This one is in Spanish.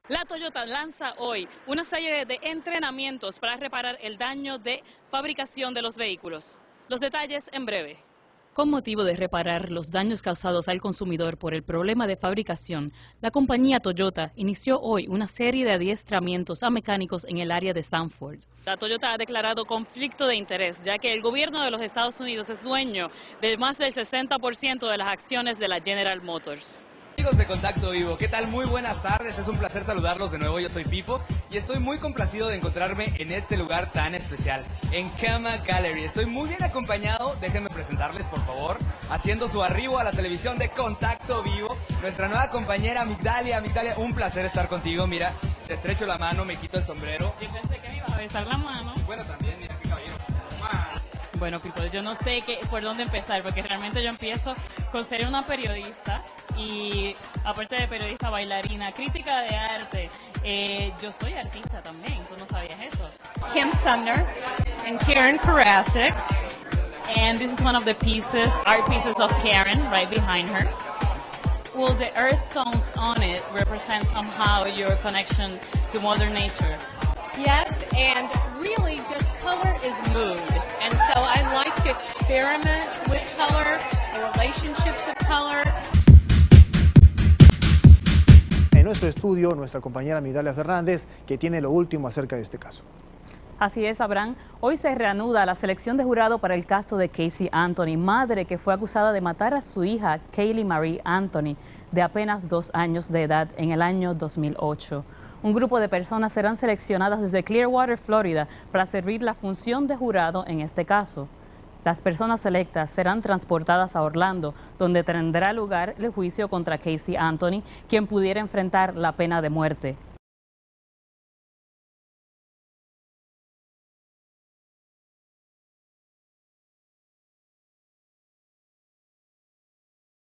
La Toyota lanza hoy una serie de entrenamientos para reparar el daño de fabricación de los vehículos. Los detalles en breve. Con motivo de reparar los daños causados al consumidor por el problema de fabricación, la compañía Toyota inició hoy una serie de adiestramientos a mecánicos en el área de Sanford. La Toyota ha declarado conflicto de interés, ya que el gobierno de los Estados Unidos es dueño de más del 60% de las acciones de la General Motors. Amigos de Contacto Vivo, ¿qué tal? Muy buenas tardes, es un placer saludarlos de nuevo, yo soy Pipo y estoy muy complacido de encontrarme en este lugar tan especial, en Cama Gallery. Estoy muy bien acompañado, déjenme presentarles por favor, haciendo su arribo a la televisión de Contacto Vivo, nuestra nueva compañera Migdalia. Migdalia, un placer estar contigo, mira, te estrecho la mano, me quito el sombrero. Yo pensé que me ibas a besar la mano. Bueno, también, mira qué caballero. Bueno, Pipo, yo no sé por dónde empezar, porque realmente yo empiezo con ser una periodista y aparte de periodista, bailarina, crítica de arte. Yo soy artista también, ¿tú no sabías eso? Kim Sumner and Karen Karasik. And this is one of the pieces, art pieces of Karen, right behind her. Well, the earth tones on it represent somehow your connection to Mother Nature. Yes, and really just color is mood. And so I like to experiment with color, the relationships of color. En nuestro estudio, nuestra compañera Migdalia Fernández, que tiene lo último acerca de este caso. Así es, Abraham. Hoy se reanuda la selección de jurado para el caso de Casey Anthony, madre que fue acusada de matar a su hija, Kaylee Marie Anthony, de apenas 2 años de edad en el año 2008. Un grupo de personas serán seleccionadas desde Clearwater, Florida, para servir la función de jurado en este caso. Las personas selectas serán transportadas a Orlando, donde tendrá lugar el juicio contra Casey Anthony, quien pudiera enfrentar la pena de muerte.